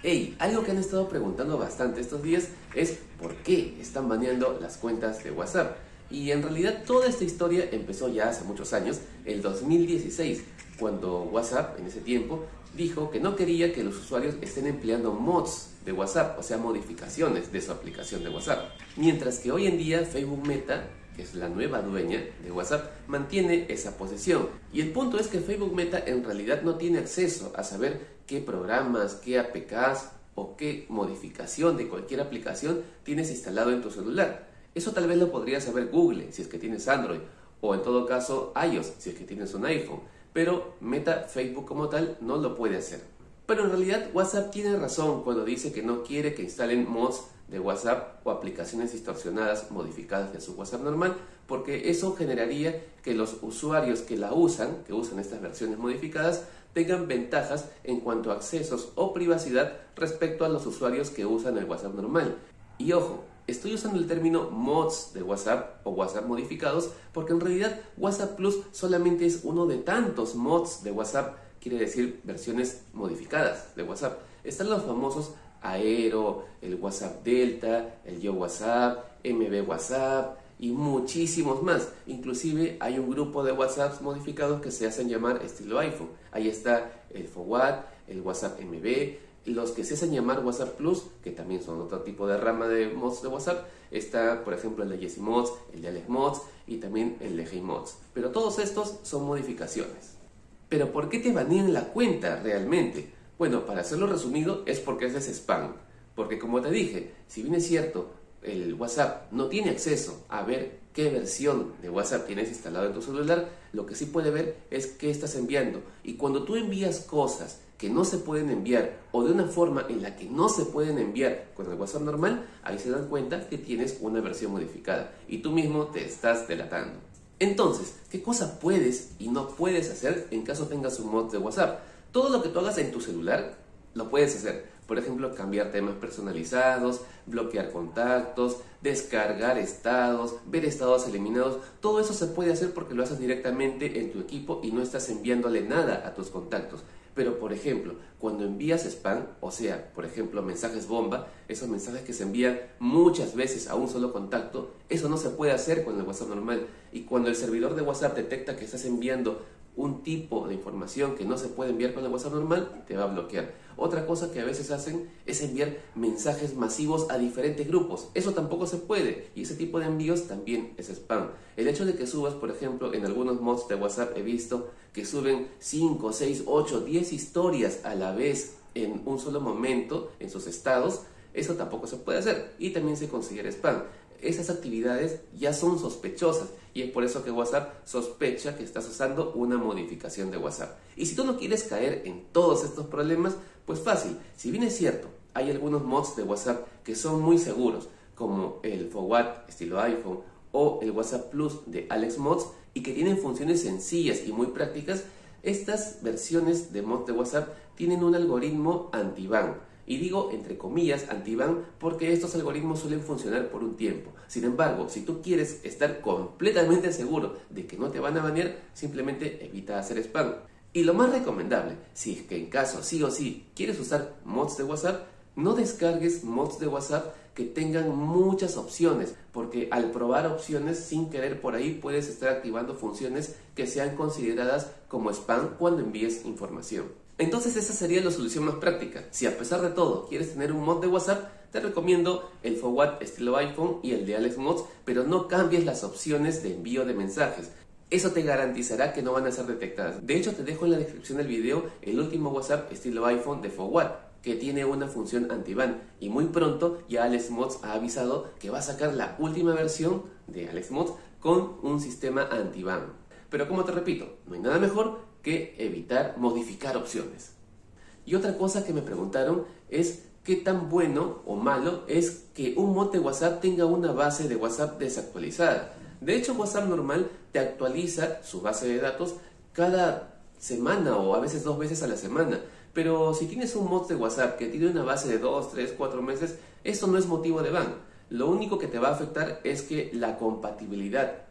Hey, algo que han estado preguntando bastante estos días es ¿por qué están baneando las cuentas de WhatsApp? Y en realidad toda esta historia empezó ya hace muchos años, el 2016, cuando WhatsApp en ese tiempo dijo que no quería que los usuarios estén empleando mods de WhatsApp, o sea, modificaciones de su aplicación de WhatsApp. Mientras que hoy en día Facebook Meta, que es la nueva dueña de WhatsApp, mantiene esa posición. Y el punto es que Facebook Meta en realidad no tiene acceso a saber qué programas, qué APKs o qué modificación de cualquier aplicación tienes instalado en tu celular. Eso tal vez lo podría saber Google si es que tienes Android, o en todo caso iOS si es que tienes un iPhone, pero Meta, Facebook como tal, no lo puede hacer. Pero en realidad WhatsApp tiene razón cuando dice que no quiere que instalen mods de WhatsApp o aplicaciones distorsionadas modificadas de su WhatsApp normal, porque eso generaría que los usuarios que usan estas versiones modificadas, tengan ventajas en cuanto a accesos o privacidad respecto a los usuarios que usan el WhatsApp normal. Y ojo, estoy usando el término mods de WhatsApp o WhatsApp modificados porque en realidad WhatsApp Plus solamente es uno de tantos mods de WhatsApp, quiere decir versiones modificadas de WhatsApp. Están los famosos Aero, el WhatsApp Delta, el Yo WhatsApp, MB WhatsApp y muchísimos más. Inclusive hay un grupo de WhatsApps modificados que se hacen llamar estilo iPhone. Ahí está el Forward, el WhatsApp MB, los que se hacen llamar WhatsApp Plus, que también son otro tipo de rama de mods de WhatsApp. Está, por ejemplo, el de Jesse Mods, el de Alex Mods y también el de Hey Mods. Pero todos estos son modificaciones. ¿Pero por qué te banean la cuenta realmente? Bueno, para hacerlo resumido, es porque es spam. Porque como te dije, si bien es cierto, el WhatsApp no tiene acceso a ver qué versión de WhatsApp tienes instalado en tu celular, lo que sí puede ver es qué estás enviando. Y cuando tú envías cosas que no se pueden enviar o de una forma en la que no se pueden enviar con el WhatsApp normal, ahí se dan cuenta que tienes una versión modificada y tú mismo te estás delatando. Entonces, ¿qué cosa puedes y no puedes hacer en caso tengas un mod de WhatsApp? Todo lo que tú hagas en tu celular lo puedes hacer. Por ejemplo, cambiar temas personalizados, bloquear contactos, descargar estados, ver estados eliminados. Todo eso se puede hacer porque lo haces directamente en tu equipo y no estás enviándole nada a tus contactos. Pero, por ejemplo, cuando envías spam, o sea, por ejemplo, mensajes bomba, esos mensajes que se envían muchas veces a un solo contacto, eso no se puede hacer con el WhatsApp normal. Y cuando el servidor de WhatsApp detecta que estás enviando un tipo de información que no se puede enviar con el WhatsApp normal, te va a bloquear. Otra cosa que a veces hacen es enviar mensajes masivos a diferentes grupos. Eso tampoco se puede y ese tipo de envíos también es spam. El hecho de que subas, por ejemplo, en algunos mods de WhatsApp he visto que suben 5, 6, 8, 10 historias a la vez en un solo momento en sus estados, eso tampoco se puede hacer y también se considera spam. Esas actividades ya son sospechosas y es por eso que WhatsApp sospecha que estás usando una modificación de WhatsApp. Y si tú no quieres caer en todos estos problemas, pues fácil. Si bien es cierto, hay algunos mods de WhatsApp que son muy seguros, como el Forward estilo iPhone o el WhatsApp Plus de Alex Mods y que tienen funciones sencillas y muy prácticas, estas versiones de mods de WhatsApp tienen un algoritmo anti-ban. Y digo entre comillas anti-ban porque estos algoritmos suelen funcionar por un tiempo. Sin embargo, si tú quieres estar completamente seguro de que no te van a banear, simplemente evita hacer spam. Y lo más recomendable, si es que en caso sí o sí quieres usar mods de WhatsApp, no descargues mods de WhatsApp que tengan muchas opciones, porque al probar opciones sin querer por ahí puedes estar activando funciones que sean consideradas como spam cuando envíes información. Entonces esa sería la solución más práctica. Si a pesar de todo quieres tener un mod de WhatsApp, te recomiendo el Forward estilo iPhone y el de Alex Mods, pero no cambies las opciones de envío de mensajes. Eso te garantizará que no van a ser detectadas. De hecho, te dejo en la descripción del video el último WhatsApp estilo iPhone de Forward, que tiene una función anti-ban. Y muy pronto ya Alex Mods ha avisado que va a sacar la última versión de Alex Mods con un sistema anti-ban. Pero como te repito, no hay nada mejor que evitar modificar opciones. Y otra cosa que me preguntaron es qué tan bueno o malo es que un mod de WhatsApp tenga una base de WhatsApp desactualizada. De hecho, WhatsApp normal te actualiza su base de datos cada semana o a veces 2 veces a la semana. Pero si tienes un mod de WhatsApp que tiene una base de 2, 3, 4 meses, eso no es motivo de ban. Lo único que te va a afectar es que la compatibilidad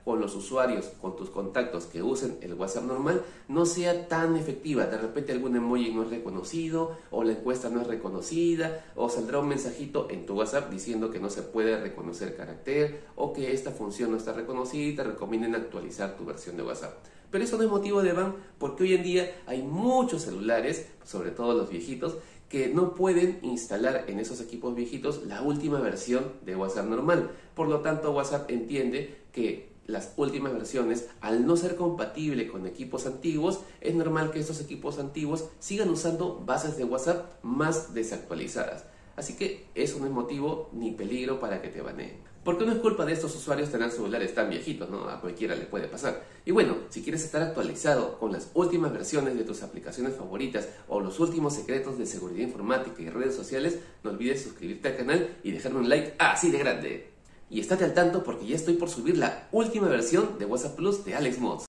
con los usuarios, con tus contactos que usen el WhatsApp normal, no sea tan efectiva. De repente algún emoji no es reconocido, o la encuesta no es reconocida, o saldrá un mensajito en tu WhatsApp diciendo que no se puede reconocer carácter, o que esta función no está reconocida y te recomienden actualizar tu versión de WhatsApp. Pero eso no es motivo de ban, porque hoy en día hay muchos celulares, sobre todo los viejitos, que no pueden instalar en esos equipos viejitos la última versión de WhatsApp normal. Por lo tanto, WhatsApp entiende que las últimas versiones, al no ser compatible con equipos antiguos, es normal que estos equipos antiguos sigan usando bases de WhatsApp más desactualizadas. Así que eso no es motivo ni peligro para que te baneen. Porque no es culpa de estos usuarios tener celulares tan viejitos, ¿no? A cualquiera le puede pasar. Y bueno, si quieres estar actualizado con las últimas versiones de tus aplicaciones favoritas o los últimos secretos de seguridad informática y redes sociales, no olvides suscribirte al canal y dejarme un like así de grande. Y estate al tanto porque ya estoy por subir la última versión de WhatsApp Plus de Alex Mods.